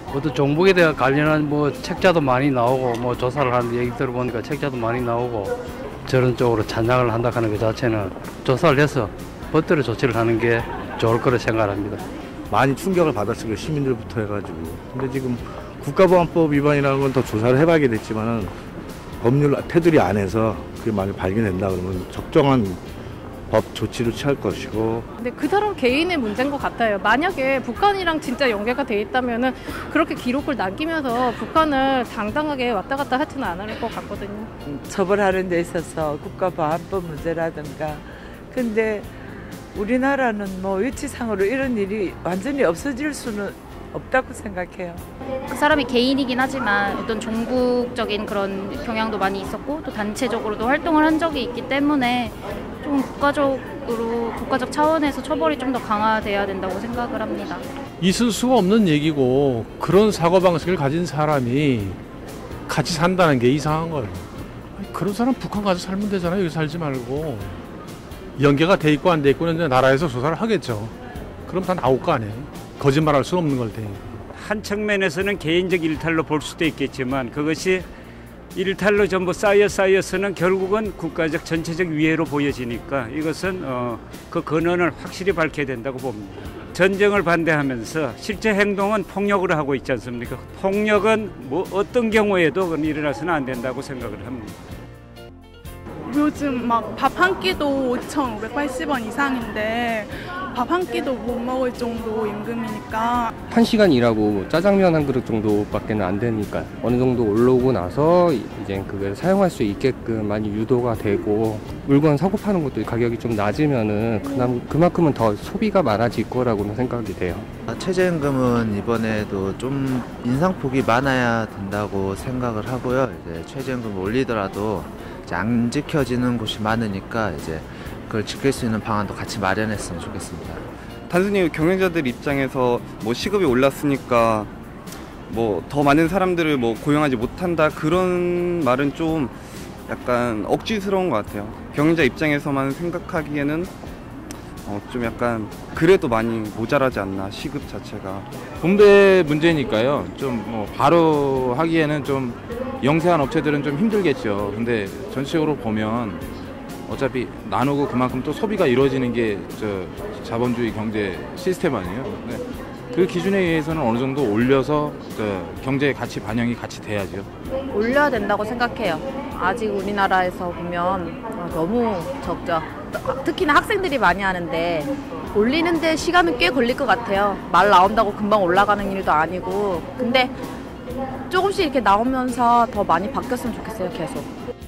어떤 종북에 대한 관련한 뭐 책자도 많이 나오고 뭐 조사를 하는 얘기 들어보니까 책자도 많이 나오고 저런 쪽으로 찬양을 한다 하는 것 자체는 조사를 해서 법대로 조치를 하는 게 좋을 거라 생각합니다. 많이 충격을 받았을 거예요, 시민들부터 해가지고. 근데 지금 국가보안법 위반이라는 건 더 조사를 해봐야겠지만은 법률 테두리 안에서 그게 만약 발견된다 그러면 적정한 법 조치를 취할 것이고. 근데 그 사람 개인의 문제인 것 같아요. 만약에 북한이랑 진짜 연계가 돼 있다면은 그렇게 기록을 남기면서 북한을 당당하게 왔다 갔다 하지는 않을 것 같거든요. 처벌하는 데 있어서 국가보안법 문제라든가. 근데 우리나라는 뭐 위치상으로 이런 일이 완전히 없어질 수는 없다고 생각해요. 그 사람이 개인이긴 하지만 어떤 종북적인 그런 경향도 많이 있었고 또 단체적으로도 활동을 한 적이 있기 때문에 좀 국가적 차원에서 처벌이 좀 더 강화돼야 된다고 생각을 합니다. 있을 수가 없는 얘기고 그런 사고방식을 가진 사람이 같이 산다는 게 이상한 거예요. 그런 사람 북한 가서 살면 되잖아요. 여기 살지 말고. 연계가 돼 있고 안 돼 있고는 이제 나라에서 조사를 하겠죠. 그럼 다 나올 거 아니에요. 거짓말할 수는 없는 걸 테니까. 한 측면에서는 개인적 일탈로 볼 수도 있겠지만 그것이 일탈로 전부 쌓여서는 결국은 국가적 전체적 위해로 보여지니까 이것은 그 근원을 확실히 밝혀야 된다고 봅니다. 전쟁을 반대하면서 실제 행동은 폭력으로 하고 있지 않습니까? 폭력은 뭐 어떤 경우에도 일어나서는 안 된다고 생각을 합니다. 요즘 막 밥 한 끼도 5,580원 이상인데 밥 한 끼도 못 먹을 정도 임금이니까 1시간 일하고 짜장면 한 그릇 정도밖에 안 되니까 어느 정도 올라오고 나서 이제 그걸 사용할 수 있게끔 많이 유도가 되고 물건 사고 파는 것도 가격이 좀 낮으면은 그만큼은 더 소비가 많아질 거라고는 생각이 돼요. 최저임금은 이번에도 좀 인상폭이 많아야 된다고 생각을 하고요. 이제 최저임금을 올리더라도 이제 안 지켜지는 곳이 많으니까 이제 그걸 지킬 수 있는 방안도 같이 마련했으면 좋겠습니다. 단순히 경영자들 입장에서 뭐 시급이 올랐으니까 뭐 더 많은 사람들을 뭐 고용하지 못한다 그런 말은 좀 약간 억지스러운 것 같아요. 경영자 입장에서만 생각하기에는 좀 약간 그래도 많이 모자라지 않나 시급 자체가. 분배 문제니까요. 좀 뭐 바로 하기에는 좀 영세한 업체들은 좀 힘들겠죠. 근데 전체적으로 보면 어차피 나누고 그만큼 또 소비가 이루어지는 게 자본주의 경제 시스템 아니에요. 네. 그 기준에 의해서는 어느 정도 올려서 경제에 같이 반영이 같이 돼야죠. 올려야 된다고 생각해요. 아직 우리나라에서 보면 너무 적죠. 특히나 학생들이 많이 하는데 올리는데 시간은 꽤 걸릴 것 같아요. 말 나온다고 금방 올라가는 일도 아니고. 근데 조금씩 이렇게 나오면서 더 많이 바뀌었으면 좋겠어요, 계속.